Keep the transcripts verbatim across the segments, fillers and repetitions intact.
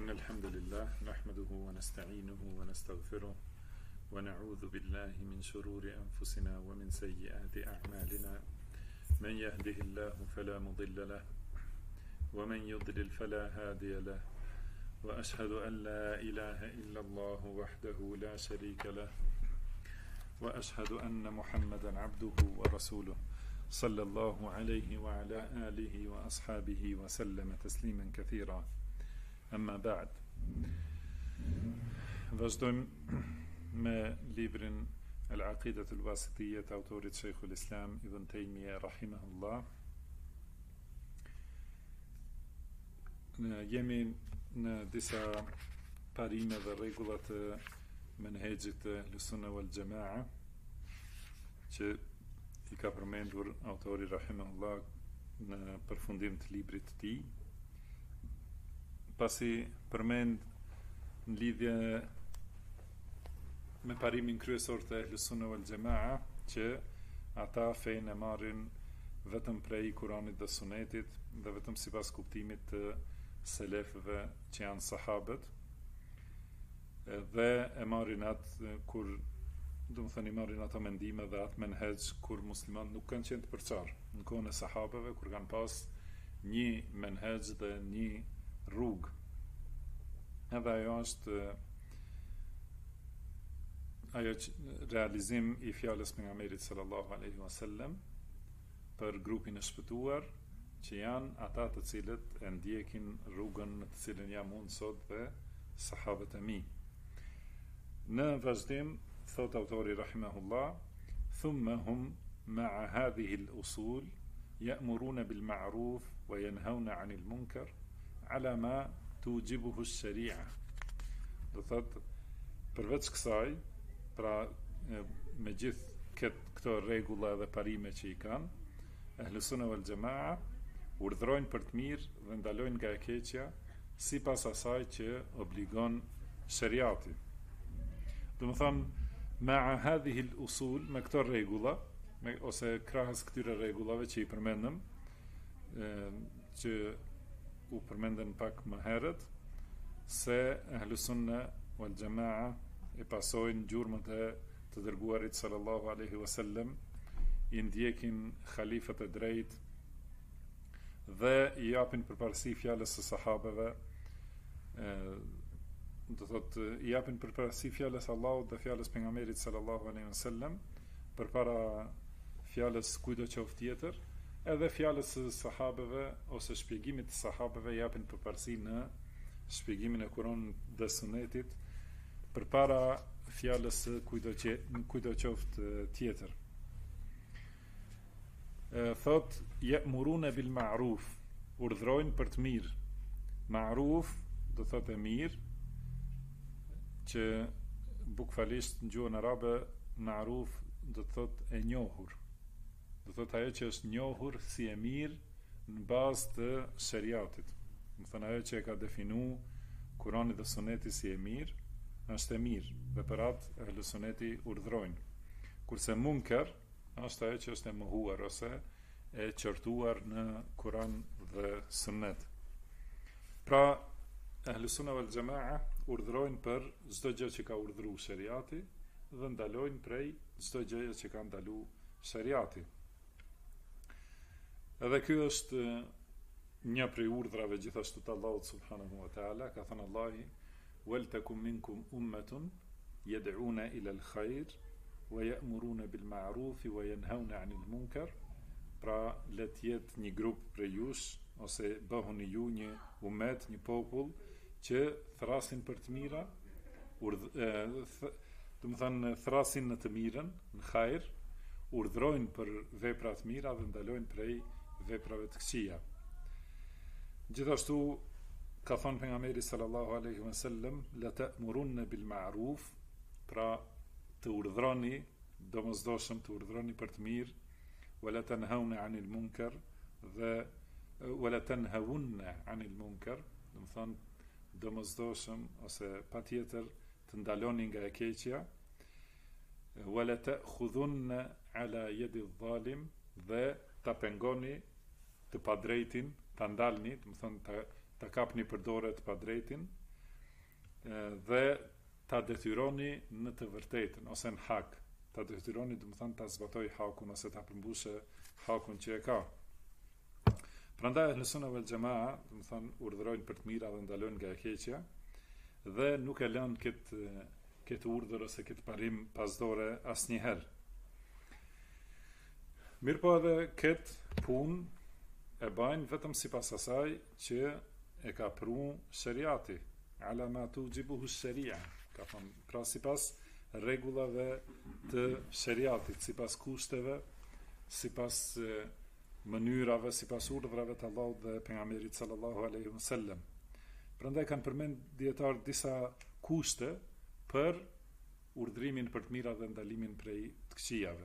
إن الحمد لله نحمده ونستعينه ونستغفره ونعوذ بالله من شرور أنفسنا ومن سيئات أعمالنا من يهده الله فلا مضل له ومن يضلل فلا هادي له وأشهد أن لا إله إلا الله وحده لا شريك له وأشهد أن محمدا عبده ورسوله صلى الله عليه وعلى آله وأصحابه وسلم تسليما كثيرا. أما بعد. Vazhdojmë me librin Al-Aqidat al-Wasitiyya të autorit Sheikhul Islam Ibn Taymiyya rahimahullah. Ne jemi në disa parime dhe rregulla të menhexhit të Ahlussunna wal Jamaa që i ka përmendur autori rahimahullah në përfundim të librit të tij. Pasi përmend në lidhje me parimin kryesor të Ahlussunna wal Jamaa që ata fein e marrin vetëm prej Kuranit dhe Sunetit dhe vetëm sipas kuptimit të selefëve që janë sahabët, dhe e marrin atë kur do të thënë i marrin ato mendime dhe atë menhexh kur muslimanët nuk kanë qenë të përçarë në kohën e sahabëve, kur kanë pas një menhexh dhe një rrugë. Edhe ajo është ajo realizim i fjalës pejgamberit sallallahu alaihi wasallam për grupin e shpëtuar, që janë ata të cilët e ndjekin rrugën në të cilën jam unë sot dhe sahabët e mi. Në vazhdim thot autori rahimahullah: thumma hum ma'a hadhihi al-usul ya'muruna bil ma'ruf wa yanhauna 'anil munkar ala ma tujibuhu ash-sharia. Do thot, përveç kësaj, pra me gjithë këtë këto rregulla dhe parime që i kanë, Ahlussunna wal Jamaa urdhrojnë për të mirë dhe ndalojnë nga e keqja sipas asaj që obligon shariati. Do të thonë, ma'a hadhihi al-usul, me këto rregulla, me ose krahas këtyre rregullave që i përmendëm, që u përmendën pak më herët, se Ahlussunna wal Jamaa e pasojnë gjurmët e të dërguarit sallallahu alaihi wasallam, i ndjekin khalifët e drejt dhe i japin përparësi fjalës së sahabeve, do thotë i japin përparësi fjalës Allahut dhe fjalës pejgamberit sallallahu alaihi wasallam përpara fjalës kujdo qoftë tjetër, edhe fjalës së sahabeve ose shpjegimit të sahabeve japin përparësi në shpjegimin e Kuranit dhe Sunetit përpara fjalës së kujdo që kujdo qoftë tjetër. Thot ya'muruna bil ma'ruf, urdhrojnë për të mirë. Ma'ruf do thotë e mirë, që bukfalisht në gjuhën arabe ma'ruf do të thotë e njohur. Do thotë ajo që është njohur si e mirë në bazë të shariatit. Do thonë ajo që e ka definu Kurani dhe Suneti si e mirë, është e mirë, dhe për atë Ahlussuneti urdhrojnë. Kurse munker është ajo që është e mohuar ose e qortuar në Kuran dhe Sunet. Pra, Ahlussunna wal Jamaa urdhrojnë për çdo gjë që ka urdhëruar shariati dhe ndalojnë prej çdo gjëje që ka ndaluar shariati. Edhe ky është një prej urdhrave gjithashtu të Allahut subhanahu wa taala, ka thënë Allahu: "Wal takum minkum ummatun yad'una ila al-khair wa ya'muruna bil ma'ruf wa yanhauna 'anil munkar." Pra, le të jetë një grup prej jush, ose bëhuni ju një umet, një popull që thrasin për të mira, do të thënë thrasin në të mirën, në hajër, urdhrojnë për vepra të mira dhe ndalojnë prej veprave të këqija. Gjithashtu ka thënë pejgamberi sallallahu alaihi wasallam: "La ta'murunna bil ma'ruf", pra të urdhroni, domosdoshëm të urdhroni për të mirë, wa la tanhauna 'anil munkar, dhe wa la tanhawunna 'anil munkar, do të thonë domosdoshëm ose patjetër të ndaloni nga e keqja, wa la ta'khudhunna 'ala yadi adh-dhalim, dhe ta pengoni të padrejtin, ta ndalni, do të thonë ta, ta kapni për dorë të padrejtin, dhe ta detyroni në të vërtetën ose në hak. Ta detyroni do të thonë ta zbatoj hakun ose ta përmbusë hakun që e ka. Prandaj Ahlus Sunna wal Jamaa, do të thonë urdhërojnë për të mira dhe ndalojnë nga e keqja dhe nuk e lënë këtë këtë urdhër ose këtë parim pasdore asnjëherë. Mirpo edhe këtë punë e bajnë vetëm sipas asaj që e ka pru shariati, ala ma tujibuhu sharia, ka thonë, pra sipas rregullave të shariatit, sipas kushteve, sipas mënyrave, sipas urdhrave të Allahut dhe pejgamberit sallallahu alaihi wasallam. Prandaj kanë përmend dietar disa kushte për urdhrimin për të mira dhe ndalimin prej të këqijave.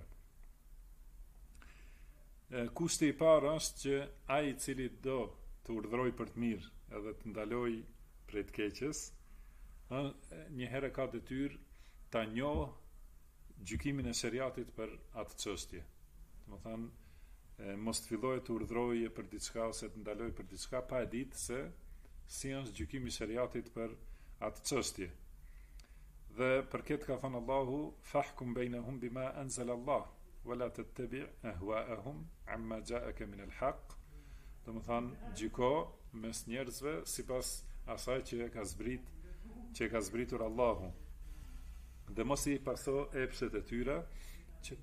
Kushti i parë është që ai i cili do të urdhëroj për të mirë edhe të ndaloj prej të keqes, një herë ka detyrë ta njohë gjykimin e shariatit për atë çështje. Domethënë, mos të fillojë të urdhërojë për diçka ose të ndalojë për diçka pa e ditë se si është gjykimi i shariatit për atë çështje. Dhe për këtë ka thënë Allahu, fahkum bainahum bima anzala Allah, wala tattabi' ahwa'ahum amma ja'aka min al-haq. Domethënë, gjyko mes njerëzve sipas asaj që e ka zbrit, që e ka zbritur Allahu. Dhe mos i paso epshet e tyre që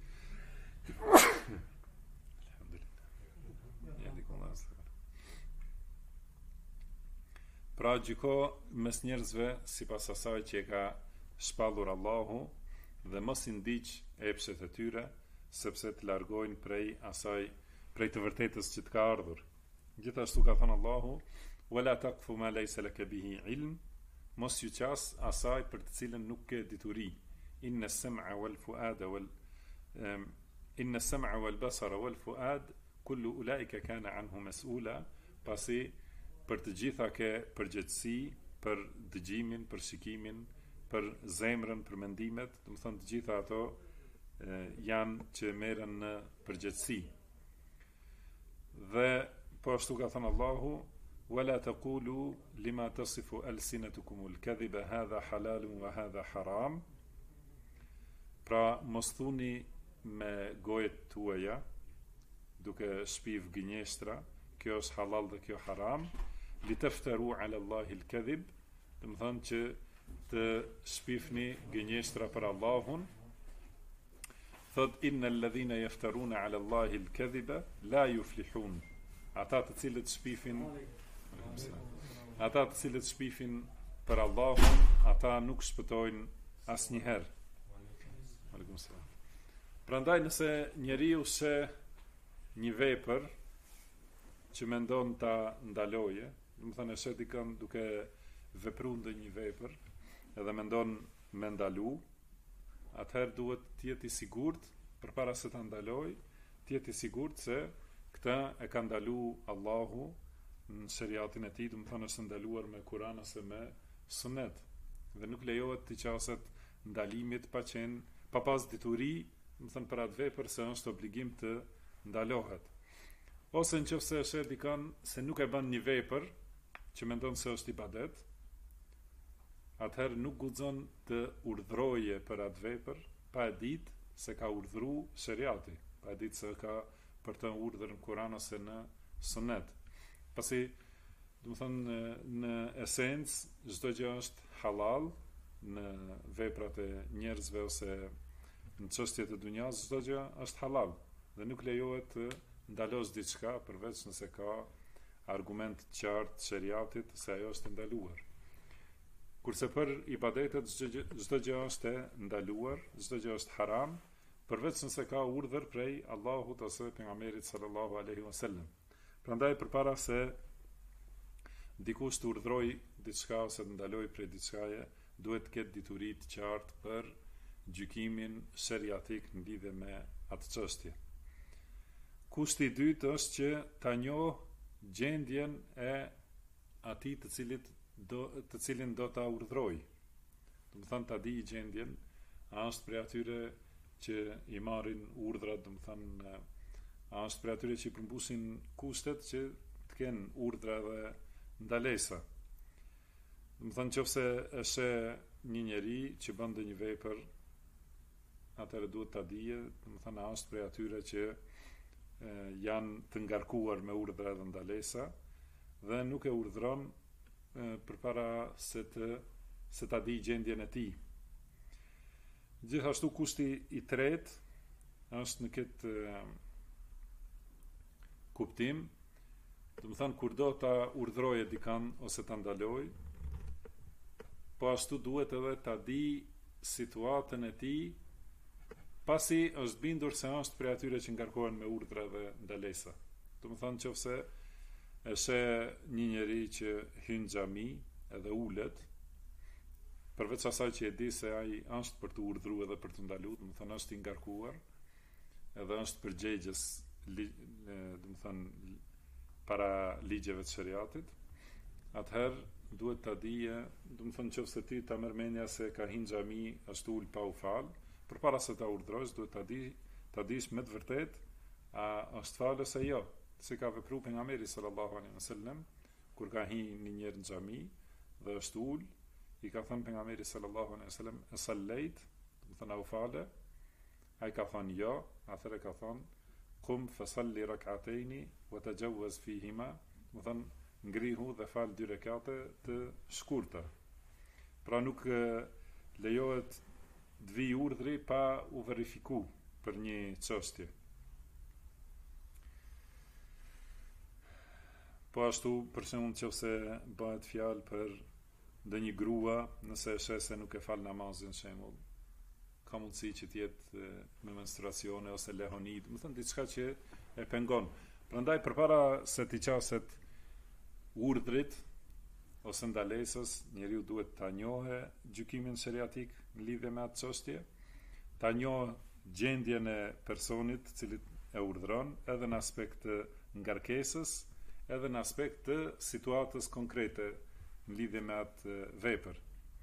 pra gjyko mes njerëzve sipas asaj që e ka shpallur Allahu dhe mos i ndiq epshet e tyre sepse të largojnë prej asaj, prej të vërtetës që të ka ardhur. Gjithashtu ka thënë Allahu, wala taqfu ma laysa laka bihi ilm, mos ju qas asaj për të cilën nuk ke dituri. Inna as-sam'a wal fuada wal um, inna as-sam'a wal basara wal fuad kullu ulaika kana anhu mas'ula, pasi për të gjitha ke përgjegjësi për dëgjimin, për shikimin, për zemrën, për mendimet, do të thonë të gjitha ato e, janë që merren në përgjegjësi. Dhe po ashtu ka thënë Allahu, wala taqulu lima tasifu alsinatukum al-kadhiba hadha halalun wa hadha haram. Pra mos thuni me gojet tuaja, duke shpiv gënjeshtra, kjo është halal dhe kjo haram, li taftaru ala Allahi al-kadhib, do të thonë që të shpifni gënjeshtra për Allahun. Thot innal ladhina yaftaruna ala Allahi al-kadhiba la yuflihun. Ata të cilët shpifin ata të cilët shpifin për Allahun, ata nuk shpëtojnë asnjëherë. Aleikum selam. Prandaj nëse njeriu se një vepër që mendon ta ndaloje, do të thënë se dikon duke vepruar ndonjë vepër, edhe mendon me ndalu, atëherë duhet të jetë i sigurt përpara se ta ndaloj, të jetë i sigurt se këtë e ka ndalu Allahu në shariatin e tij, do të thënë është ndaluar me Kur'an ose me Sunet. Dhe nuk lejohet të qaset ndalimit pa qenë pa pas dituri, do të thënë për atë vepër se është obligim të ndalohet. Ose nëse e shet dikon se nuk e bën një vepër që mendon se është ibadet, atëherë nuk guxon të urdhroje për atë vepër pa e ditë se ka urdhëruar shariati, pa e ditë se ka për të urdhër në Kur'an ose në Sunet. Pasi, do të thonë në esencë çdo gjë është halal në veprat e njerëzve ose në çështjet e dunjas, çdo gjë është halal dhe nuk lejohet të ndalosh diçka përveç nëse ka argument të qartë të shariatit se ajo është ndaluar. Kurse për ibadetet çdo gjë është e ndaluar, çdo gjë është haram, përveç nëse ka urdhër prej Allahut ose pejgamberit sallallahu alaihi wasallam. Prandaj përpara se dikush të urdhrojë diçka ose të ndalojë prej diçkaje, duhet të ketë dituri të qartë për gjykimin shariatik në lidhje me atë çështje. Kushti i dytë është që ta njoh gjendjen e atij të cilit do të cilin do ta urdhroj. Do të thonë ta di gjendjen, a është prej atyre që i marrin urdhrat, do të thonë a është prej atyre që i përmbusin kushtet që të kenë urdhra dhe ndalesa. Do të thënë nëse e sheh një njeri që bën ndonjë vepër, atëherë duhet ta dije, do të thënë është prej atyre që e, janë të ngarkuar me urdhra dhe ndalesa dhe nuk e urdhron e, përpara se të se ta di gjendjen e tij. Gjithashtu kushti i tretë është në këtë e, kuptim, do të thënë kur do ta urdhroje dikan ose ta ndaloj, po ashtu duhet edhe ta di situatën e tij, pasi është bindur se është prej atyre që ngarkohen me urdhra dhe ndalesa. Do të thënë nëse e sheh një njeri që hyn në xhami edhe ulet, përveç asaj që e di se ai është për të urdhëruar edhe për të ndaluar, do të thënë është i ngarkuar, edhe është përgjegjës, do të thënë para ligjeve të shariatit, atëherë duhet ta dije, do të thënë nëse ti ta merr mendja se ka hyrë në xhami, ashtu ul pa u fal, përpara se ta urdhrosh, duhet ta di, ta dish me të vërtetë a është fal ose jo, si ka vepruar pejgamberi sallallahu alaihi wasallam kur ka hyrë një njerëz në xhami dhe është ul, i ka thënë pejgamberi sallallahu alaihi wasallam e sallejt, do të thënë u fale, ai ka thënë jo, atëherë ka thënë qum fasalli rak'ataini wa tajawaz fihima, do të thënë ngrihu dhe fal dy rekate të shkurta. Pra nuk e, lejohet të vi urdhri pa u verifiku për një çështje. Po ashtu, për shembull, nëse bëhet fjalë për ndonjë grua, nëse e sheh se nuk e fal namazin, shembull, ka mundësi që të jetë me menstruacione ose lehoni, do të thënë diçka që e pengon. Prandaj përpara se të qaset urdhrit ose ndalesës, njeriu duhet ta njohë gjykimin shariatik në lidhje me atë çështje, ta njohë gjendjen e personit i cili e urdhron, edhe në aspekt të ngarkesës, edhe në aspekt të situatës konkrete në lidhje me atë vepër.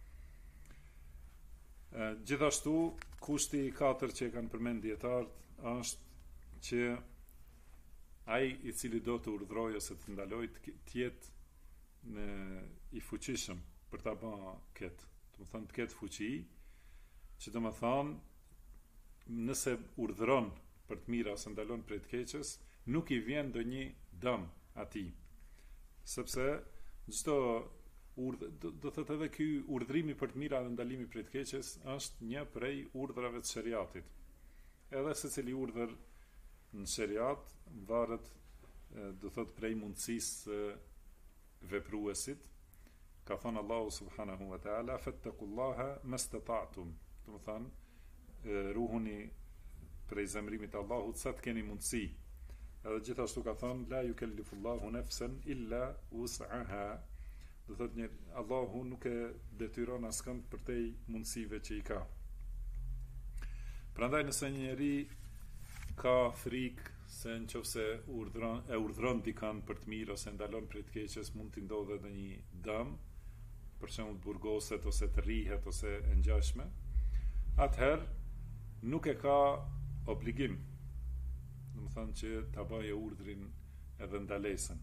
Gjithashtu, kushti i katërt që e kanë përmend dietarët është që ai i cili do të urdhrojë ose të ndalojë të jetë në i fuqishëm për ta bërë këtë. Do të thonë të ketë fuqi, që do të thonë nëse urdhëron për të mira ose ndalon prej të keqes, nuk i vjen ndonjë dëm atij. Sepse çdo urdhë, do të thotë edhe ky urdhrimi për të mira dhe ndalimi prej të keqes është një prej urdhrave të shariatit. Edhe secili urdhër në shariat varet, do thot prej mundësisë vepruesit. Ka thënë Allahu subhanahu wa taala fattaqullaha mastata'tum, do të thënë ruhuni prej zemrimit të Allahut sa të keni mundësi. Edhe gjithashtu ka thënë la yukellifullahu nafsan illa wus'aha, do thot një Allahu nuk e detyron askënd përtej mundësive që i ka. Prandaj nëse një njeri ka frikë se nëse urdhron e urdhron dikan për të mirë ose ndalon prej të keqes, mund të ndodhe edhe një dëm, për shembull të burgoset ose të rrihet ose e ngjashme, atëherë nuk e ka obligim, do të thonë që ta bëjë urdhrin edhe ndalesën.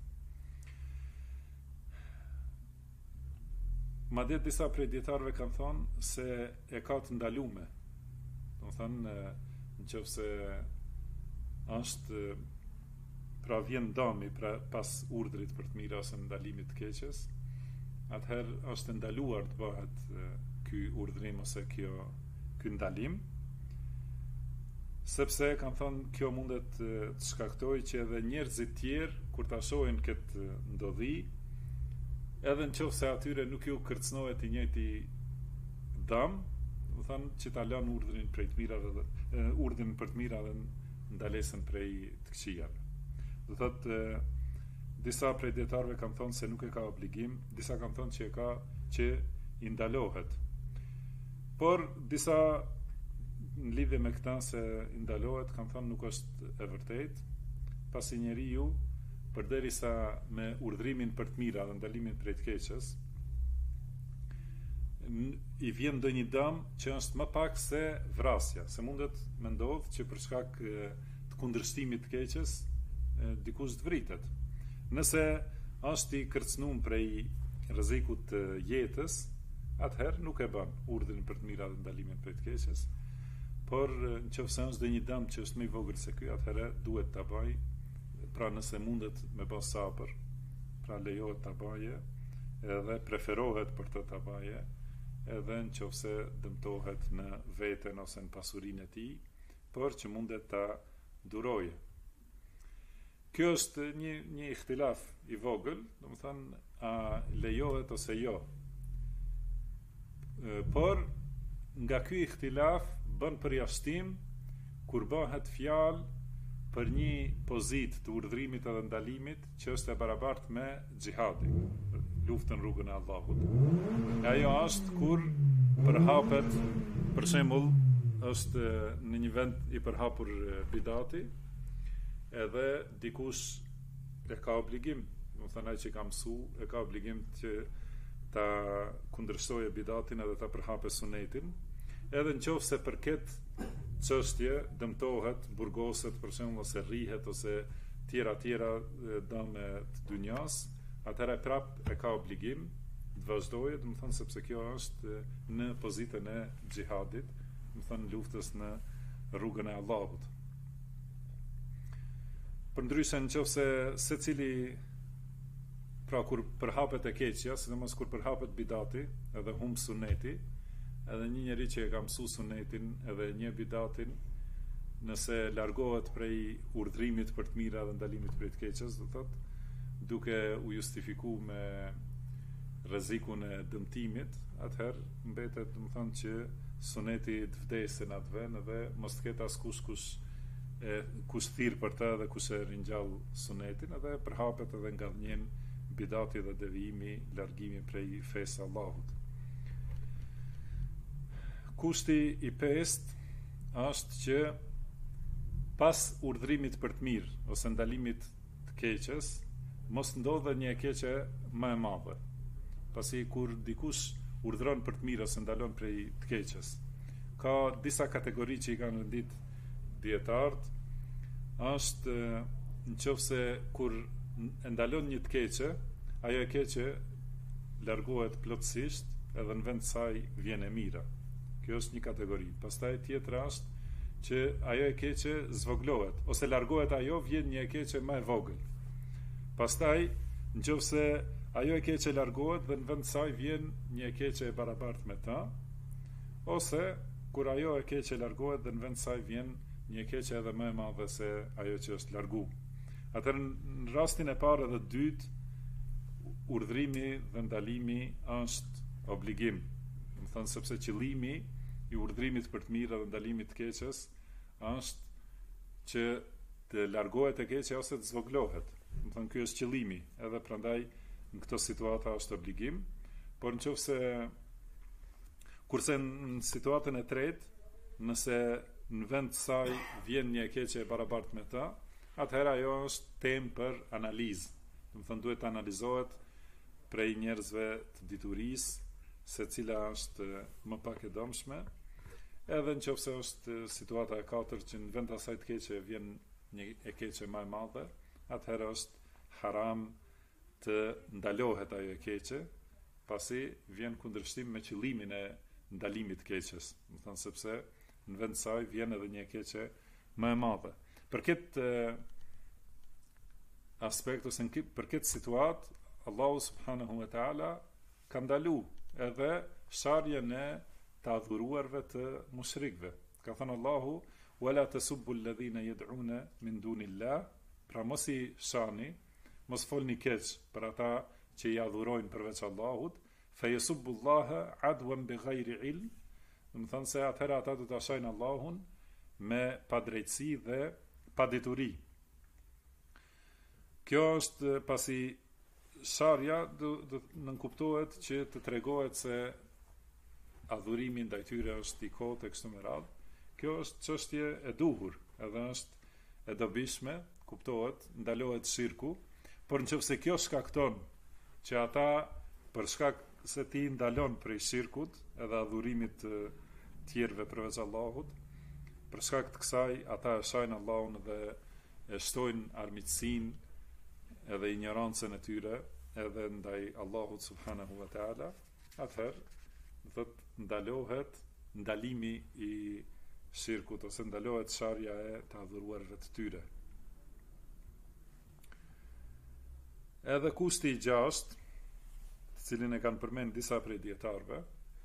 Madje disa prej dietarëve kanë thonë se e ka të ndalume, do të thonë nëse është pra vjen dëmi pra pas urdhrit për të mira ose ndalimit të keqes, atëherë është ndaluar të bëhet ky urdhrim ose kjo ky ndalim, sepse kanë thonë kjo mundet të shkaktojë që edhe njerëzit tjerë kur ta shohin këtë ndodhi, edhe nëse atyre nuk ju kërcënohet i njëjti dëm, do thonë që ta lënë urdhrin për të mira dhe urdhrin për të mira dhe ndalesën prej të këqijave. Do thotë disa prej dietarëve kanë thonë se nuk e ka obligim, disa kanë thonë që e ka që i ndalohet. Por disa në lidhje me këtë se i ndalohet kanë thonë nuk është e vërtetë, pasi njeriu përderisa me urdhrimin për të mira dhe ndalimin prej të keqes i vjen ndonjë dëm që është më pak se vrasja, se mundet me ndodhë që për shkak të kundërshtimit të keqes dikush të vritet. Nëse është i kërcënuar prej rrezikut të jetës, atëherë nuk e bën urdhrin për të mirat dhe ndalimin prej të keqes. Por nëse është një dëm që është më i vogël se ky, atëherë duhet ta bëj. Pra nëse mundet me bë sabër, pra lejohet ta bëje, edhe preferohet për të ta bëje, edhe nëse dëmtohet në veten ose në pasurinë e tij, por që mundet ta duroje. Kjo është një një ihtilaf i vogël, domethënë a lejohet ose jo. E, por nga ky ihtilaf bën përjashtim kur bëhet fjalë për një pozitë të urdhërimit edhe ndalimit që është e barabartë me xhihadin, luftën rrugën e Allahut. E ajo është kur përhapet, për shembull, është në një vend i përhapur bidati, edhe dikush e ka obligim, do të thënë ai që ka mësu, e ka obligim që ta kundërshtojë bidatin edhe ta përhapë sunetin, edhe nëse për këtë çështje dëmtohet, burgoset për shembull, ose rrihet, ose tjera tjera dëme të dunjas, atëherë prap e ka obligim të vazhdojë, do të thënë sepse kjo është në pozitën e xhihadit, do të thënë luftës në rrugën e Allahut. Përndryshe nëse secili, pra kur përhapet e keqja, sidomos kur përhapet bidati edhe humb suneti, edhe një njeri që e ka mësu sunetin edhe një bidatin, nëse largohet prej urdhrimit për të mira dhe ndalimit prej të keqes, do thotë, duke u justifikuar me rrezikun e dëmtimit, atëherë mbetet, do të thonë, që suneti të vdesë në atë vend dhe mos të ketë askush kush e kush thirr për të dhe kush e ringjall sunetin, edhe përhapet edhe ngadhnjen bidati dhe devijimi, largimi prej fesë së Allahut. Kushti i pestë është që pas urdhrimit për të mirë ose ndalimit të keqes, mos ndodhe një e keqe më e madhe. Pasi kur dikush urdhron për të mirë ose ndalon prej të keqes, ka disa kategori që i kanë vendit dietarët, është nëse kur ndalon një të keqe, ajo e keqe largohet plotësisht edhe në vend të saj vjen e mira. Kjo është një kategori. Pastaj tjetra është që ajo e keqe zvoglohet ose largohet ajo, vjen një e keqe më e vogël. Pastaj nëse ajo e keqe largohet dhe në vend të saj vjen një e keqe e barabartë me ta, ose kur ajo e keqe largohet dhe në vend të saj vjen një e keqe edhe më e madhe se ajo që është largu. Atëherë në rastin e parë dhe dytë, urdhrimi dhe ndalimi është obligim. Do të thonë sepse qëllimi i urdhrimit për të mirë dhe ndalimit të keqes është që të largohet e keqja ose të zvoglohet. Do të thonë ky është qëllimi, edhe prandaj në këtë situata është obligim, por nëse kurse në situatën e tretë, nëse në vend të saj vjen një e keqe e barabartë me ta, atëherë ajo është temë për analizë. Do të thonë duhet analizohet prej njerëzve të diturisë se cila është më pak e dëmshme, edhe nëse është situata e katërt që në vend të asaj të keqe vjen një e keqe më e madhe, atëherë është haram të ndalohet ajo e keqe, pasi vjen kundërshtim me qëllimin e ndalimit të keqes, do të thonë sepse në vend të saj vjen edhe një e keqe më e madhe. Për këtë aspekt ose për këtë situatë, Allahu subhanahu wa taala ka ndalu edhe sharjen e të adhuruarve të mushrikëve. Ka thënë Allahu: "Wala tasubbu alladhina yad'una min dunillah", pra mos i shani, mos folni keq për ata që i adhurojnë përveç Allahut, fa yasubbu Allaha adwan bighayri ilm, do të thonë se atëherë ata do ta shajnë Allahun me padrejtësi dhe padituri. Kjo është pasi sharja do të nënkuptohet që të tregohet se adhurimi ndaj tyre është i kotë e kështu me radhë. Kjo është çështje e duhur, edhe është e dobishme, kuptohet, ndalohet shirku, por nëse kjo shkakton që ata për shkak se ti ndalon prej shirkut edhe adhurimit të tjerëve përveç Allahut, për shkak të kësaj ata e shajnë Allahun dhe e shtojnë armiqsinë edhe ignorancën e tyre, edhe ndaj Allahut subhanahu wa taala, atëherë do thotë ndalohet ndalimi i shirkut ose ndalohet sharja e të adhuruarve të tyre. Edhe kushti i gjashtë, të cilin e kanë përmend disa prej dietarëve,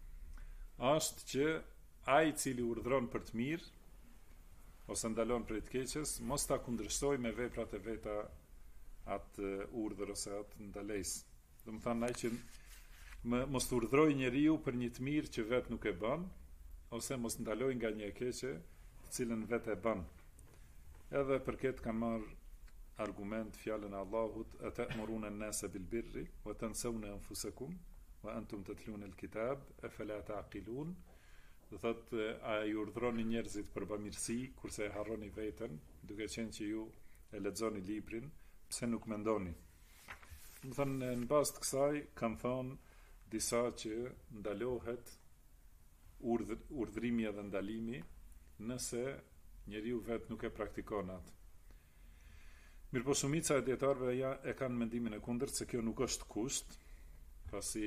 është që ai i cili urdhron për të mirë ose ndalon prej të keqes, mos ta kundërshtojë me veprat e veta atë urdhër ose atë ndalesë. Do të thonë ai që më, mos të urdhrojë njeriu për një të mirë që vetë nuk e bën, ose mos ndalojë nga një e keqe, të cilën vetë e bën. Edhe për këtë kanë marrë argument fjalën e Allahut, atamuruna an-nasa bil birri wa tansawna anfusakum wa antum tatluna al-kitab afala taqilun. Do thotë, a i urdhroni njerëzit për bamirësi, kurse e harroni veten, duke qenë që ju e lexoni librin, pse nuk mendoni? Do thonë, në bazë të kësaj kanë thonë disa që ndalohet urdh, urdhrimi edhe ndalimi nëse njeriu vet nuk e praktikon atë. Mirëpo shumica e dietarëve ja e kanë mendimin e kundërt se kjo nuk është kusht, pasi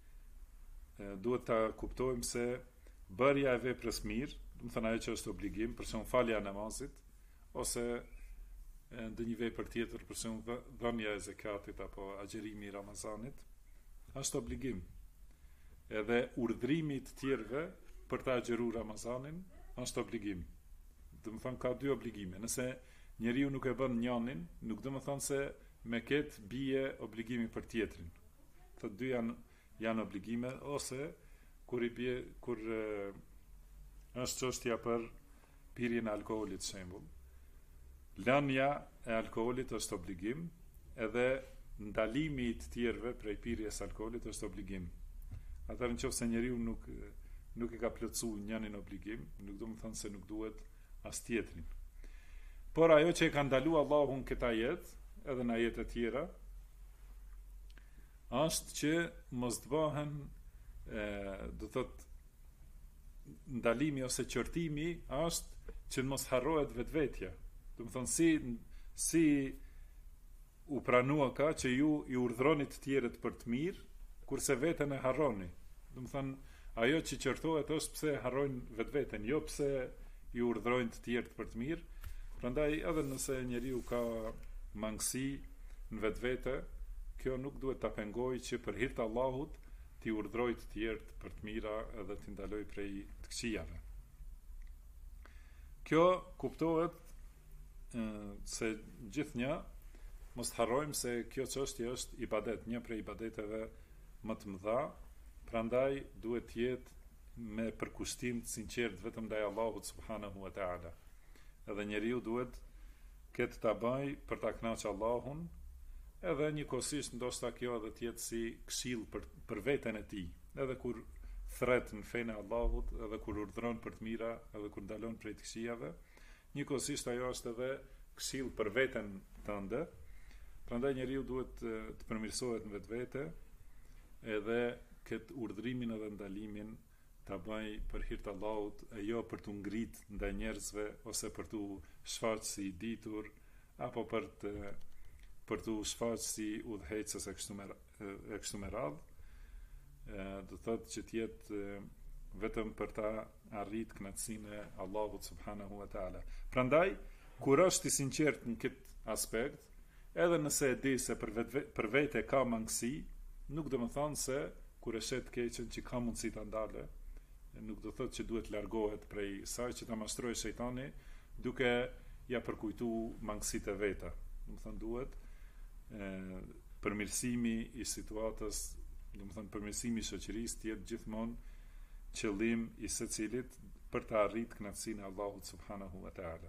e, duhet ta kuptojmë se bërja e veprës mirë, do të thënë ajo që është obligim, për shembull falja e namazit, ose ndonjë vepër tjetër, për shembull dhënia e zakatit apo agjerimi i Ramazanit, është obligim. Edhe urdhrimi të tjerëve për të agjeruar Ramazanin është obligim. Do të thënë ka dy obligime. Nëse njeriu nuk e bën njënin, nuk do të thonë se me këtë bie obligimi për tjetrin. Të dy janë janë obligime, ose kur i bie kur e, është çështja për pirjen e alkoolit, shembull. Lënia e alkoolit është obligim, edhe ndalimi i të tjerëve prej pirjes së alkoolit është obligim. Atëherë nëse njeriu nuk nuk i ka plotësuar njënin obligim, nuk do të thonë se nuk duhet as tjetrin. Por ajo që e ka ndaluar Allahu në këtë ajet, edhe në ajete të tjera, është që mos të bëhen, do thotë, ndalimi ose qortimi është që mos harrohet vetvetja. Do të thonë si si u pranua ka që ju i urdhroni të tjerët për të mirë, kurse veten e harroni. Do të thonë, ajo që qortohet është pse harrojnë vetveten, jo pse i urdhrojnë të tjerët për të mirë. Prandaj edhe nëse njeriu ka mangësi në vetvete, kjo nuk duhet ta pengojë që për hir të Allahut t'i urdhrojë të tjerët për të mira edhe t'i ndalojë prej të këqijave. Kjo kuptohet e, se gjithnjë mos harrojmë se kjo çështje është ibadet, një prej ibadeteve më të mëdha, prandaj duhet të jetë me përkushtim të sinqert vetëm ndaj Allahut subhanahu wa taala. Edhe njeriu duhet këtë ta bëj për ta kënaqur Allahun, edhe njëkohësisht ndoshta kjo edhe të jetë si këshill për për veten e tij, edhe kur thret në fenë e Allahut, edhe kur urdhron për të mira, edhe kur ndalon prej të këqijave, njëkohësisht ajo është edhe këshill për veten tënde. Prandaj njeriu duhet të përmirësohet në vetvete, edhe këtë urdhrimin edhe ndalimin ta bëj për hir të Allahut, e jo për të ngrit ndaj njerëzve ose për të shfaqur si i ditur, apo për të për të shfaqur si udhëheqës e kështu me e kështu me radhë. Do thotë që të jetë vetëm për ta arrit kënaqësinë e Allahut subhanahu wa taala. Prandaj, kur është i sinqert në këtë aspekt, edhe nëse e di se për vetë për vete ka mangësi, nuk do të thonë se kur e shet keqen që ka mundësi ta ndale, nuk do thotë që duhet largohet prej saj, që ta mashtrojë shejtani duke ja përkujtuar mangësitë e veta. Do të thonë duhet e, përmirësimi i situatës, do të thonë përmirësimi i shoqërisë të jetë gjithmonë qëllim i secilit për të arritur kënaqësinë e Allahut subhanahu wa taala.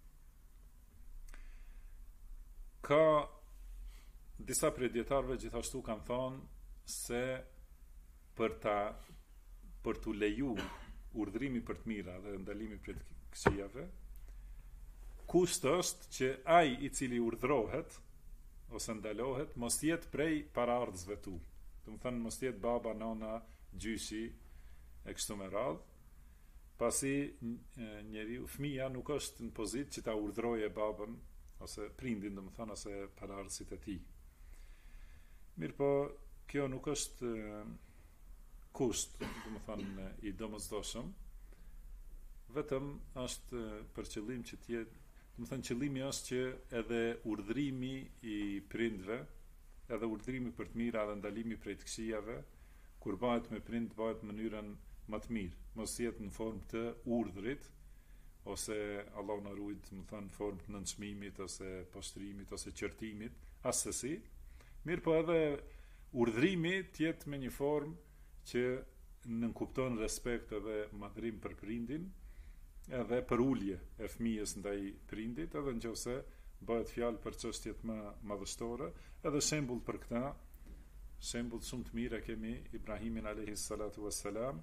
Ka disa prej dietarëve gjithashtu kanë thonë se për ta për të leju urdhrimi për të mira dhe ndalimi për të këqijave, kusht është që ai i cili urdhrohet ose ndalohet mos jetë prej paraardhësve tu. Do të thënë mos jetë baba, nana, gjyshi e kështu me radhë, pasi njeriu, fëmia nuk është në pozitë që ta urdhrojë babën ose prindin, do të thënë, ose paraardhësit e tij. Mirë po, kjo nuk është kusht, do të thonë i domosdoshëm, vetëm është për qëllim që të jetë, do të thonë qëllimi është që edhe urdhrimi i prindve, edhe urdhrimi për të mira dhe ndalimi prej të këqijave, kur bëhet me prind, bëhet në mënyrën më të mirë, mos jetë në formë të urdhrit, ose Allah në rujt, më thënë, formë të nënçmimit, ose poshtrimit, ose qërtimit, asësi, mirë po edhe urdhrimi tjetë me një formë që nënkupton respekt edhe madhrim për prindin, edhe për ulje e fëmijës ndaj prindit, edhe nëse bëhet fjalë për çështjet më madhështore, edhe shembull për këtë, shembull shumë të mirë kemi Ibrahimin alayhi salatu wassalam,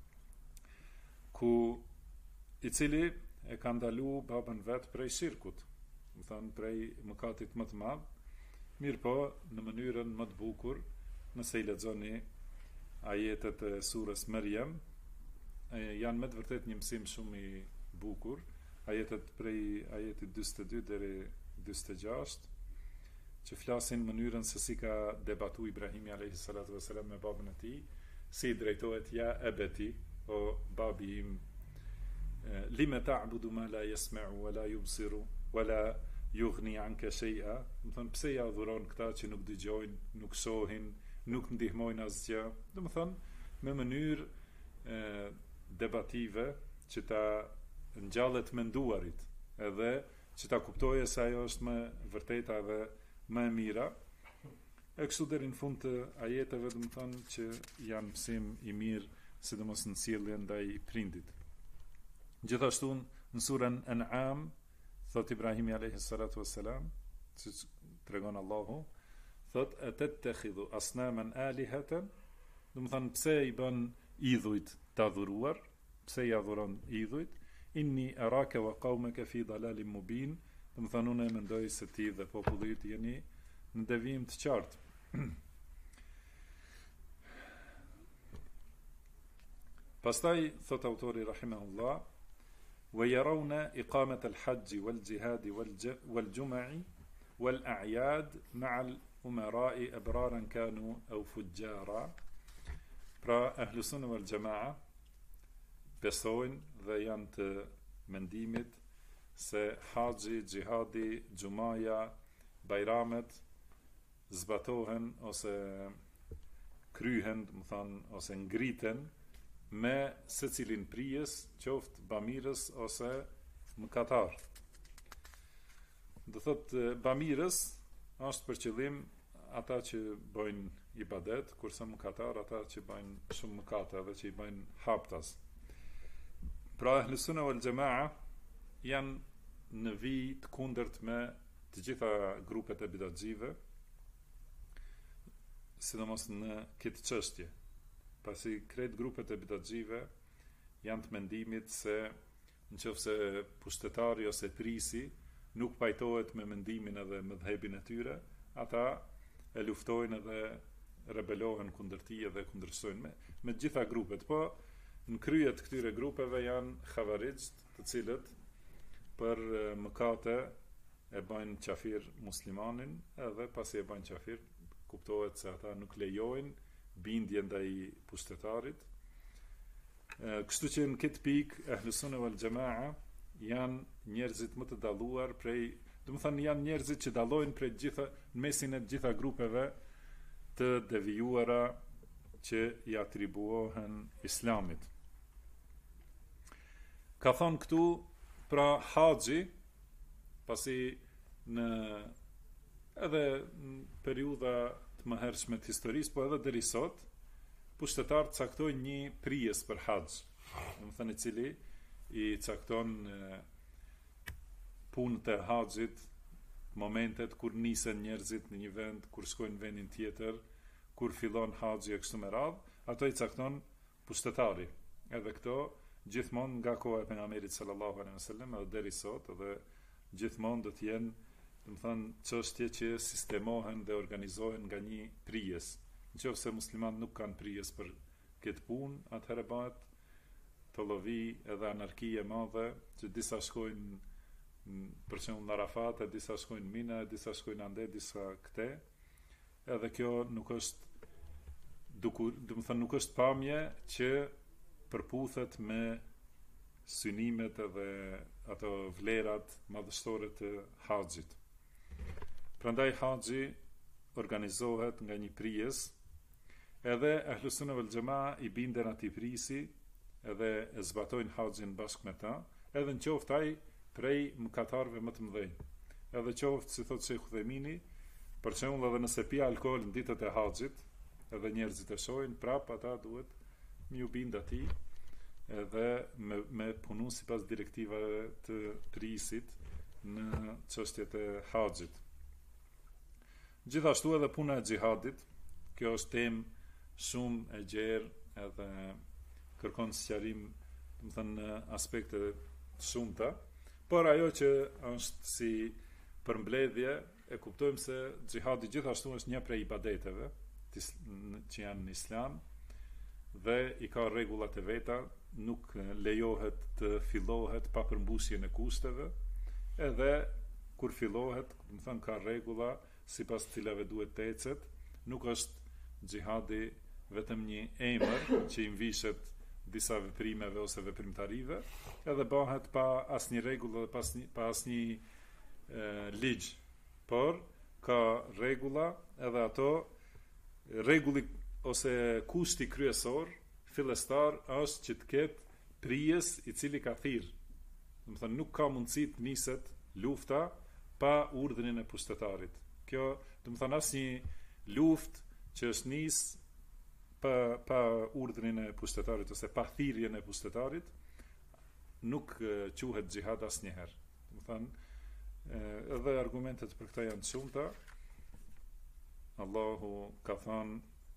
ku i cili e ka ndalu babën vet prej shirkut, do thënë prej mëkatit më të madh, mirë po në mënyrën më të bukur, nëse i lexoni ajetet e surës Maryam, janë me të vërtet një mësim shumë i bukur, ajetet prej ajetit dyzet e dy deri dyzet e gjashtë, që flasin mënyrën se si ka debatu Ibrahimi alayhi salatu wassalam me babën e tij, si i drejtohet ja ebeti, o babi im, lime ta'budu ma la yasma'u wa la yubsiru wa la yughni anka shay'a, do të thonë pse ja adhuron këta që nuk dëgjojnë, nuk shohin, nuk ndihmojnë asgjë, do të thonë me mënyrë e, debative që ta ngjallet menduarit, edhe që ta kuptojë se ajo është më vërteta dhe më e mira. E kështu deri në fund të ajeteve, do të thonë që janë mësim i mirë, sidomos në sjellje ndaj prindit. Gjithashtu në surën An'am, thot Ibrahimi alayhi salatu wassalam, siç tregon Allahu, thot atattakhidhu asnaman alihatan, do të thonë pse i bën idhujt të adhuruar, pse i adhuron idhujt, inni araka wa qaumaka fi dalalin mubin, do të thonë unë mendoj se ti dhe populli yt jeni në devijim të qartë. Pastaj thot autori rahimahullah, ويرون إقامة الحج والجهاد والجمع والأعياد مع الأمراء أبرارا كانوا أو فجارا. Pra ahlu sunna wal jamaa besojnë dhe janë të mendimit se haxhi, xhihadi, xumaja, bajramet zbatohen ose kryhen, do të thonë, ose ngriten me secilin prijes, qoftë bamirës ose mëkatar. Do thotë bamirës është për qëllim ata që bëjnë ibadet, kurse mëkatar ata që bëjnë shumë mëkate dhe që i bëjnë haptas. Pra ahlu sunna wal jamaa janë në vijë të kundërt me të gjitha grupet e bidatxive, sidomos në këtë çështje. Pasi krejt grupet e bidatxive janë të mendimit se nëse pushtetari ose prisi nuk pajtohet me mendimin edhe mëdhëbin e tyre, ata e luftojnë edhe rebelohen kundër tij dhe kundërsojnë me, me gjitha grupet, po në krye të këtyre grupeve janë xhavarixht, të cilët për mëkate e bëjnë qafir muslimanin, edhe pasi e bëjnë qafir, kuptohet se ata nuk lejojnë bindje ndaj pushtetarit. Kështu që në këtë pikë ahlu sunna wal jamaa janë njerëzit më të dalluar prej, do të thënë janë njerëzit që dallojnë prej gjitha në mesin e gjitha grupeve të devijuara që i atribuohen Islamit. Ka thonë këtu pra haxhi, pasi në edhe në periudha të mëhershme të historisë, po edhe deri sot, pushtetarët caktojnë një prijes për haxh, do të thënë i cili i cakton punët e haxhit, momentet kur nisen njerëzit në një vend, kur shkojnë në vendin tjetër, kur fillon haxhi e kështu me radhë, ato i cakton pushtetari. Edhe këto gjithmonë nga koha e pejgamberit sallallahu alaihi wasallam edhe deri sot, edhe gjithmonë do të jenë, do të thënë, çështje që sistemohen dhe organizohen nga një prijes. Nëse muslimanët nuk kanë prijes për këtë punë, atëherë bëhet të llovi edhe anarki e madhe, që disa shkojnë për shembull në Arafat, disa shkojnë në Mina, disa shkojnë ande, disa këte, edhe kjo nuk është dukur, do të thënë nuk është pamje që përputhet me synimet edhe ato vlerat madhështore të haxhit. Prandaj haxhi organizohet nga një prijes, edhe Ahlus Sunna wal Jamaa i binden atij prisi edhe e zbatojnë haxhin bashkë me ta, edhe në qoftë ai prej mëkatarëve më të mëdhenj. Edhe qoftë, si thotë Sheikh Uthemini, për shembull edhe nëse pi alkool në ditët e haxhit, edhe njerëzit e shohin, prap ata duhet më u bind atij edhe me, me punu sipas direktivave të prisit në çështjet e haxhit. Gjithashtu edhe puna e xhihadit, kjo është temë shumë e gjerë edhe kërkon sqarim, do të thënë në aspekte shumëta, por ajo që është si përmbledhje e kuptojmë se xhihadi gjithashtu është një prej ibadeteve që janë në Islam dhe i ka rregullat e veta, nuk lejohet të fillohet pa përmbusjen e kushteve, edhe kur fillohet, do të thënë ka rregulla sipas të cilave duhet të ecet, nuk është xhihadi vetëm një emër që i mvishet disa veprimeve ose veprimtarive, edhe bëhet pa asnjë rregull dhe pa asnjë pa asnjë ligj, por ka rregulla, edhe ato rregulli ose kushti kryesor fillestar është që të ketë prijes i cili ka thirr. Do të thënë nuk ka mundësi të niset lufta pa urdhrin e pushtetarit. Kjo, do të thënë asnjë luftë që është nis pa pa urdhrin e pushtetarit ose pa thirrjen e pushtetarit nuk quhet xhihad asnjëherë. Do të thënë edhe argumentet për këtë janë të shumta. Allahu ka thënë: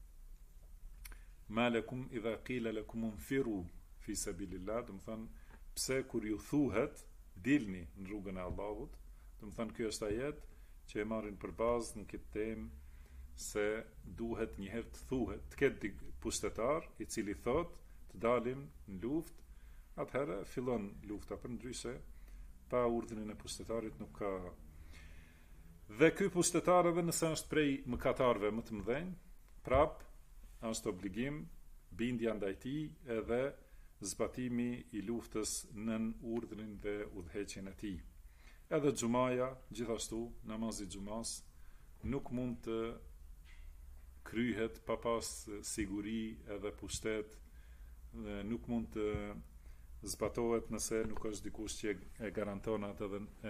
Ma lakum idha qila lakum unfiru fi sabilillah, do të thënë pse kur ju thuhet dilni në rrugën e Allahut, do të thënë ky është ajet që e marrin për bazë në këtë temë se duhet një herë të thuhet, të ketë pushtetar i cili thot të dalim në luftë, atëherë fillon lufta, për ndryshe pa urdhrin e pushtetarit nuk ka. Dhe ky pushtetar edhe nëse është prej mëkatarëve më të mëdhenj, prap është obligim bindja ndaj tij edhe zbatimi i luftës nën urdhrin dhe udhëheqjen e tij. Edhe xumaja, gjithashtu, namazi xumas nuk mund të kryhet pa pas siguri edhe pushtet, dhe nuk mund të zbatohet nëse nuk është dikush që e garanton atë edhe e,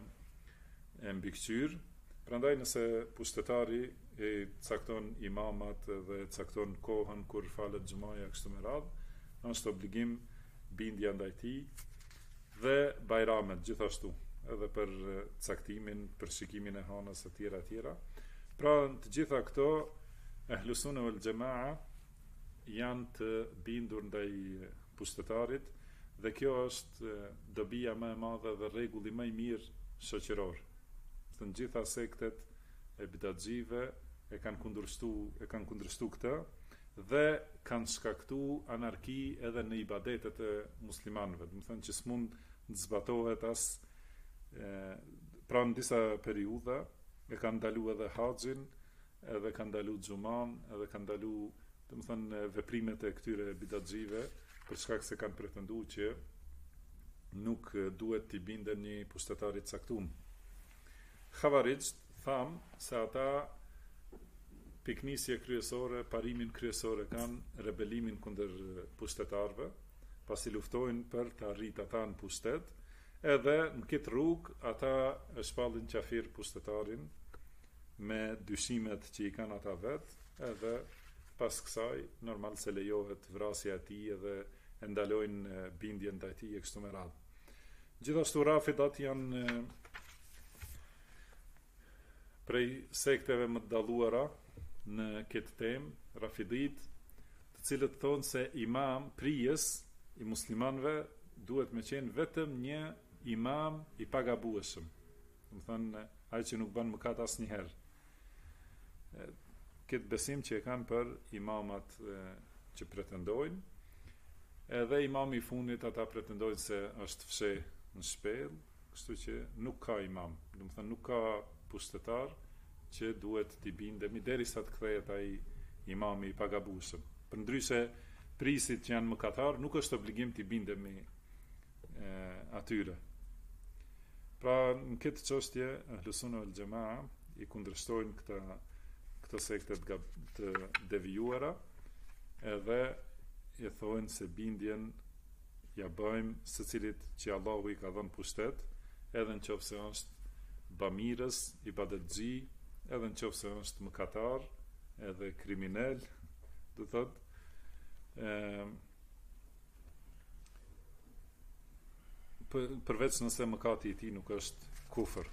e mbikëqyr. Prandaj nëse pushtetari e cakton imamat dhe cakton kohën kur falet xumaja kështu me radhë, është obligim bindja ndaj tij dhe bajramet gjithashtu, edhe për caktimin, për shikimin e hanës e tjera e tjera. Pra të gjitha këto Ahlus Sunna wal Jamaa janë të bindur ndaj pushtetarit dhe kjo është dobia më e madhe dhe rregulli më i mirë shoqëror. Të gjitha sektet e bidatxive e kanë kundërshtuar e kanë kundërshtuar këtë dhe kanë shkaktuar anarki edhe në ibadetet e muslimanëve. Do të thënë që s'mund të zbatohet as pra në disa periudha e kanë ndaluar edhe haxhin, edhe kanë ndaluar xuman, edhe kanë ndaluar, do të thënë, veprimet e këtyre bidatxive për shkak se kanë pretenduar që nuk duhet t'i binden një pushtetari të caktuar. Khavarij tham se ata piknisje kryesore, parimin kryesore kanë rebelimin kundër pushtetarëve, pasi luftojnë për të arritur ata në pushtet, edhe në këtë rrugë ata e shpallin qafir pushtetarin me dyshimet që i kanë ata vetë, edhe pas kësaj normal se lejohet vrasja e tij edhe e ndalojnë bindjen ndaj tij e kështu me radhë. Gjithashtu rafidat janë prej sekteve më të dalluara në këtë temë, rafidit, të cilët thonë se imam prijes i muslimanëve duhet me qenë vetëm një imam i pagabueshëm. Do të thonë ai që nuk bën mëkat asnjëherë. Këtë besim që e kanë për imamat e, që pretendojnë, edhe imami i fundit ata pretendojnë se është fsheh në shpellë, kështu që nuk ka imam, do të thënë nuk ka pushtetar që duhet t'i bindemi derisa të kthehet ai imami i pagabuesëm. Përndryshe prisit që janë mëkatar nuk është obligim t'i bindemi e, atyre. Pra në këtë çështje Ahlus Sunna wal Jamaa i kundërshtojnë këta këto sekte të, të devijuara, edhe i thonë se bindjen ja bëjmë secilit që Allahu i ka dhënë pushtet, edhe nëse është bamirës, ibadetxhi, edhe nëse është mëkatar, edhe kriminal, do thotë, ë për, përveç nëse mëkati i tij nuk është kufër.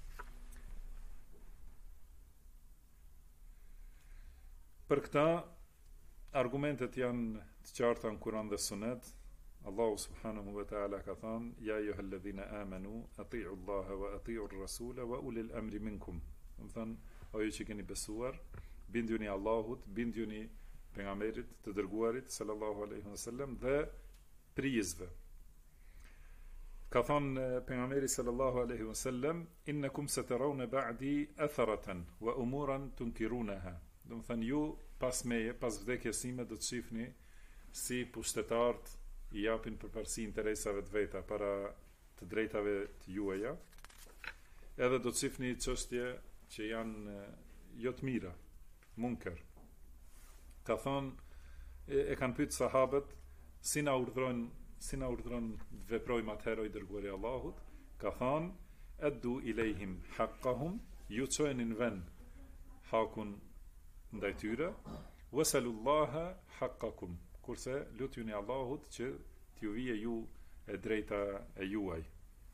Për këta argumentet janë të qarta në Kur'an dhe Sunet. Allahu subhanahu wa ta'ala ka thënë: "Ya ayyuhalladhina amanu ati'u Allaha wa ati'u ar-rasula wa ulil amri minkum." Do të thënë, o ju që keni besuar, binduni Allahut, binduni pejgamberit të dërguarit sallallahu alaihi wasallam dhe prijisve. Ka thënë pejgamberi sallallahu alaihi wasallam: "Innakum satarawna ba'di atharatan wa umuran tunkirunaha." Do të thënë, ju pas meje, pas vdekjes sime, do të shihni si pushtetarët i japin përparësi interesave të veta para të drejtave të juaja, edhe do të shihni çështje që janë jo të mira, munker. Ka thonë, e, e kanë pyet sahabët si na urdhron, si na urdhron të veprojmë atëherë i dërguari i Allahut. Ka thonë: "Addu ilehim haqqahum", ju çojeni në vend hakun ndaj tyre, wasalullaha haqqakum, kurse lutjuni Allahut që t'ju vije ju e drejta e juaj.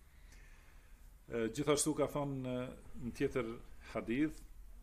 E, gjithashtu ka thonë në tjetër hadith,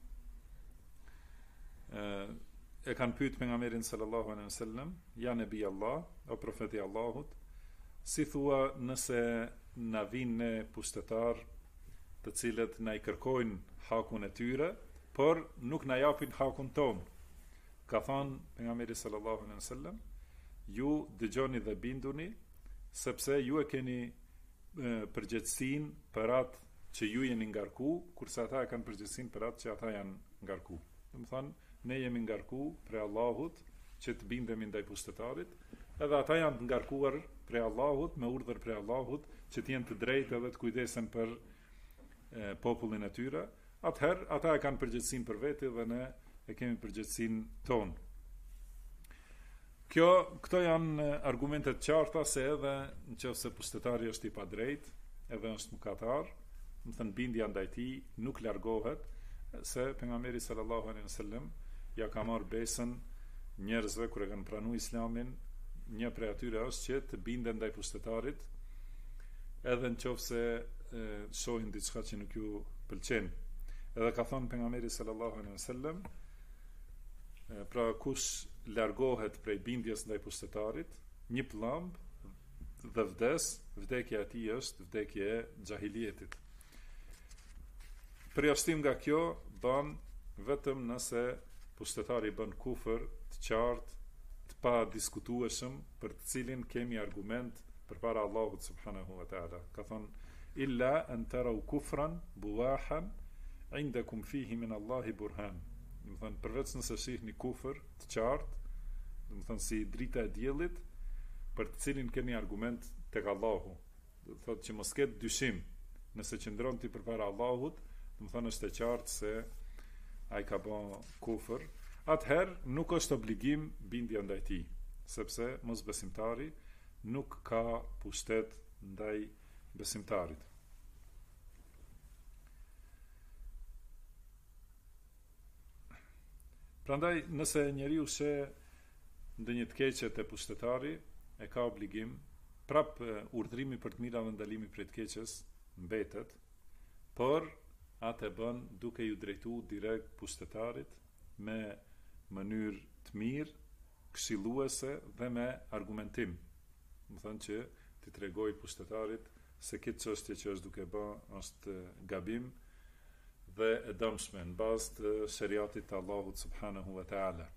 e, e kanë pyet pejgamberin sallallahu alaihi wasallam: "Ja nebi Allah, o profeti i Allahut, si thua nëse na vinë ne pushtetar të cilët na i kërkojnë hakun e tyre, por nuk na japin hakun ton?" Ka thënë pejgamberi sallallahu alaihi wasallam: "Ju dëgjoni dhe binduni, sepse ju e keni e, përgjegjësinë për atë që ju jeni ngarku, kurse ata e kanë përgjegjësinë për atë që ata janë ngarku." Do të thonë, ne jemi ngarku prej Allahut që të bindemi ndaj pushtetarit, edhe ata janë të ngarkuar prej Allahut me urdhër prej Allahut që të jenë të drejtë edhe të kujdesen për e, popullin e tyre. Atëherë ata e kanë përgjegjësinë për veti dhe ne e kemi përgjegjësinë tonë. Kjo, këto janë argumentet qarta se edhe nëse pushtetari është i padrejt, edhe është mëkatar, do të thënë bindja ndaj tij nuk largohet, se pejgamberi sallallahu alaihi wasallam ja ka marrë besën njerëzve kur e kanë pranuar Islamin. Një prej atyre është që të binden ndaj pushtetarit, edhe nëse shohin diçka që nuk ju pëlqen. Edhe ka thonë pejgamberi sallallahu alaihi wasallam, pra kush largohet prej bindjes ndaj pushtetarit, një pllumb dhe vdes, vdekja e tij është vdekje e xahilietit. Përjashtim nga kjo bën vetëm nëse pushtetari bën kufër të qartë, të pa diskutueshëm, për të cilin kemi argument përpara Allahut subhanahu wa taala. Ka thonë: "Illa an taraw kufran buwahan indakum fihi min Allahi burhan." Do të thonë, përveç nëse shihni kufër të qartë, do të thonë si drita e diellit, për të cilin keni argument tek Allahu. Do të thotë që mos ketë dyshim, nëse qëndron ti përpara Allahut, do të thonë është e qartë se ai ka bën kufër, atëherë nuk është obligim bindja ndaj tij, sepse mosbesimtari nuk ka pushtet ndaj besimtarit. Prandaj, nëse njeriu sheh ndonjë të keqe te pushtetari, e ka obligim, prap urdhrimi për të mira dhe ndalimi prej të keqes mbetet, por atë e bën duke ju drejtu direkt pushtetarit me mënyrë të mirë, këshilluese dhe me argumentim. Më thënë që ti tregoj pushtetarit se këtë çështje që është duke bë është gabim dhe e dëmshme në bazë të shariatit të Allahut subhanahu wa taala.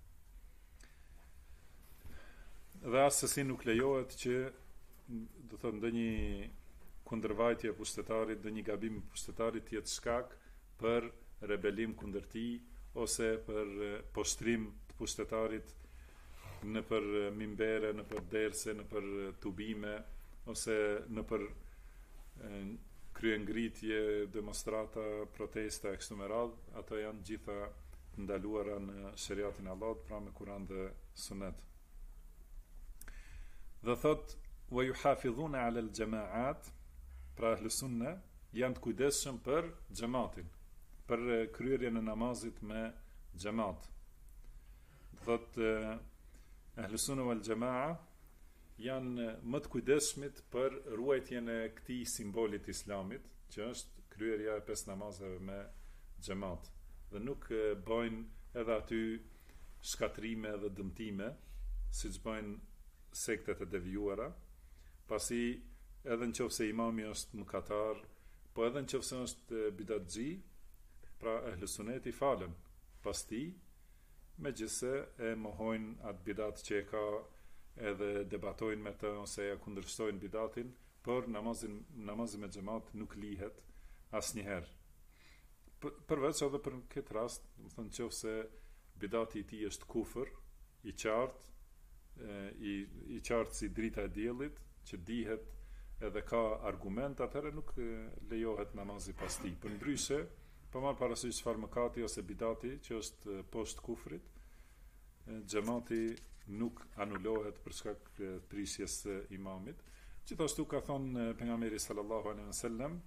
Dhe asesi nuk lejohet që do të thotë ndonjë kundërvajtje e pushtetarit, ndonjë gabim i pushtetarit të jetë shkak për rebelim kundër tij ose për poshtrim të pushtetarit në për mimbere, në për derse, në për tubime ose në për kryengritje, demonstrata, protesta e kështu me radhë, ato janë gjitha ndaluara në shariatin e Allahut, pra me Kur'an dhe Sunet. Dhe thot wa yuhafidhuna ala al-jama'at, pra ahlu sunne janë të kujdesshëm për xhamatin, për kryerjen e namazit me xhamat. Thot ahlu sunne wal jamaa janë më të kujdesshmit për ruajtjen e këtij simbolit të Islamit, që është kryerja e pesë namazeve me xhamat. Dhe nuk bëjnë edhe aty shkatrime dhe dëmtime, siç bëjnë sektet e devijuara, pasi edhe në qofse imami është mëkatar, po edhe në qofse është bidatxhi, pra ehlu suneti falen pas tij, megjithse e mohojnë atë bidat që e ka, edhe debatojnë me të ose ja kundërshtojnë bidatin, por namazin, namazin me xhamat nuk lihet asnjëherë. Përveç edhe për këtë rast, do të thonë nëse bidati i tij është kufër, i qartë, i, i qartë si drita e diellit, që dihet edhe ka argument, atëherë nuk lejohet namazi pas tij. Përndryshe, pa marrë parasysh çfarë mëkati ose bidati që është poshtë kufrit, xhamati nuk anulohet për shkak të prisjes së imamit. Gjithashtu ka thonë pejgamberi sallallahu alaihi wasallam,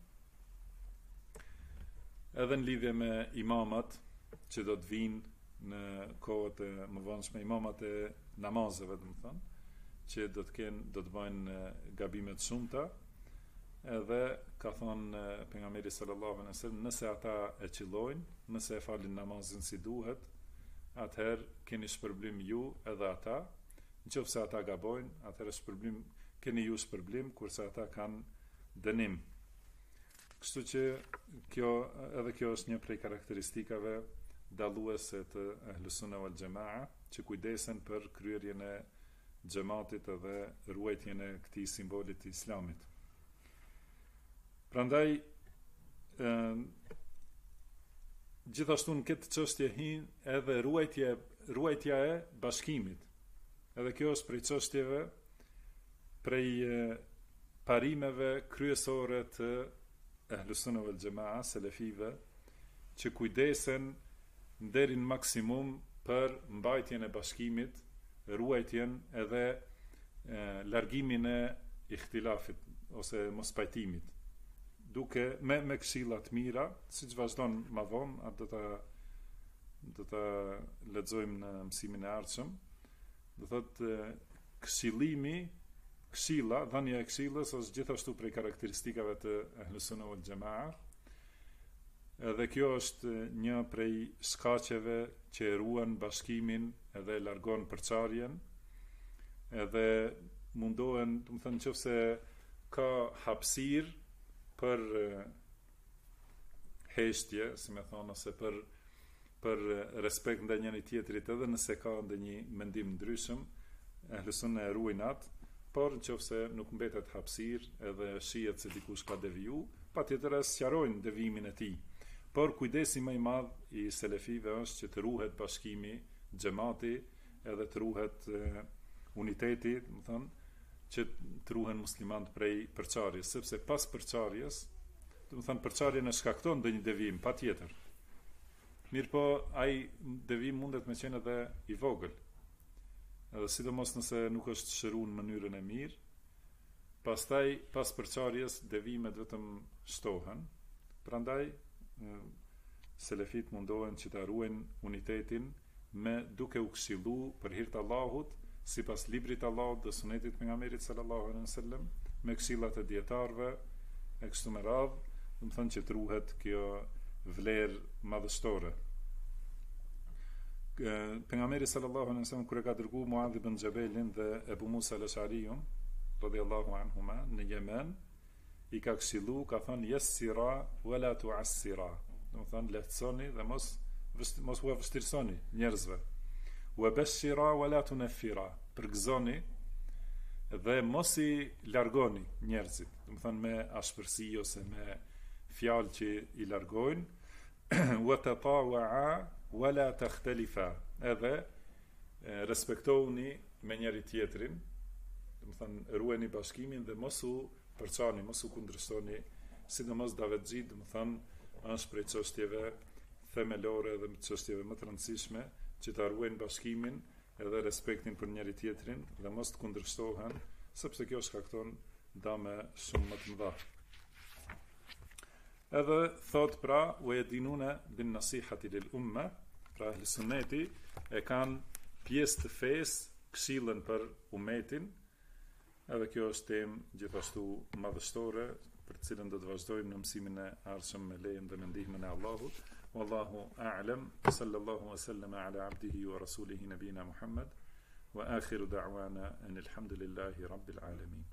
edhe në lidhje me imamat që do të vinë në kohët e mëvonshme, imamat e namazeve, do të thonë, që do të kenë, do të bëjnë gabime të shumta, edhe ka thonë pejgamberi sallallahu alaihi wasallam, nëse ata e qillojnë, nëse e falin namazin si duhet, atëherë keni shpërblim ju edhe ata, nëse ata gabojnë, atëherë shpërblim keni ju shpërblim, kurse ata kanë dënim. Kështu që kjo, edhe kjo është një prej karakteristikave dalluese të Ahlus Sunna wal Jamaa, që kujdesen për kryerjen e xhamatit edhe ruajtjen e këtij simbolit të Islamit. Prandaj ë gjithashtu në këtë çështje hin edhe ruajtja ruajtja e bashkimit. Edhe kjo është prej çështjeve, prej parimeve kryesore të Ahlus Sunna wal Jamaa, selefive, që kujdesen deri në maksimum për mbajtjen e bashkimit, ruajtjen edhe e, largimin e ihtilafit ose mospajtimit, duke me me këshilla të mira, siç vazhdon më vonë, atë do ta do ta lexojmë në mësimin e ardhshëm. Do thotë këshillimi, këshilla, dhënia e këshillës është gjithashtu prej karakteristikave të Ahlus Sunna wal Jamaa. Edhe kjo është një prej shkaqeve që e ruan bashkimin edhe largon përçarjen, edhe mundohen, do të thënë, nëse ka hapësirë për heshtje, si më thonë, ose për për respekt ndaj njëri tjetrit, edhe nëse ka ndonjë mendim ndryshëm, Ahlus Sunna e ruajnë atë, por nëse nuk mbetet hapësirë edhe shihet se dikush ka deviju, patjetër as sqarojnë devijimin e tij. Por kujdesi më i madh i selefive është që të ruhet bashkimi, xhamati, edhe të ruhet e, uniteti, do të thonë, që të ruhen muslimanët prej përçarjes, sepse pas përçarjes, do të thonë, përçarjen e shkakton ndonjë devijim, patjetër. Mirpo ai devijim mundet me qenë edhe i vogël. Edhe sidomos nëse nuk është shëruar në mënyrën e mirë, pastaj pas përçarjes devijimet vetëm shtohen. Prandaj selefit mundohen që ta ruajnë unitetin me duke u këshillu për hir të Allahut, sipas librit të Allahut dhe sunetit pejgamberit sallallahu alaihi wasallam, me këshillat e dietarëve e kështu me radhë, do të thonë që të ruhet kjo vlerë madhështore. Pejgamberi sallallahu alaihi wasallam kur e ka dërguar Muadh ibn Jabelin dhe Ebu Musa al-Ash'ariun radhiyallahu anhuma në Yemen, i ka këshillu, ka thënë yassira wala tu'assira. Do të thonë lehtësoni dhe mos mos u vështirësoni njerëzve. Wa bashira wala tunaffira. Përgëzoni dhe mos i largoni njerëzit. Do të thonë me ashpërsi ose me fjalë që i largojnë, wa tatawa'a wala takhtalifa, edhe respektoni me njëri tjetrin, do të thënë ruajeni bashkimin dhe mos u përçani, mos u kundërshtoni, sidomos davexhi, do të thënë është prej çështjeve themelore dhe çështjeve më të rëndësishme që ta ruajnë bashkimin edhe respektin për njëri tjetrin dhe mos të kundërshtohen, sepse kjo shkakton dame shumë më të mëdha. Edhe thot pra, u e dinune bin nasihati lil umme, pra ehli sunneti e kanë pjesë të fesë këshillën për umetin, edhe kjo është temë gjithashtu madhështore, për të cilën do të vazhdojmë në mësimin e ardhshëm me lejen dhe me ndihmën e Allahut. Wallahu a'lam, sallallahu wa sallama ala abdihi wa rasulihi nabina Muhammad, wa akhiru da'wana anil hamdulillahi rabbil alamin.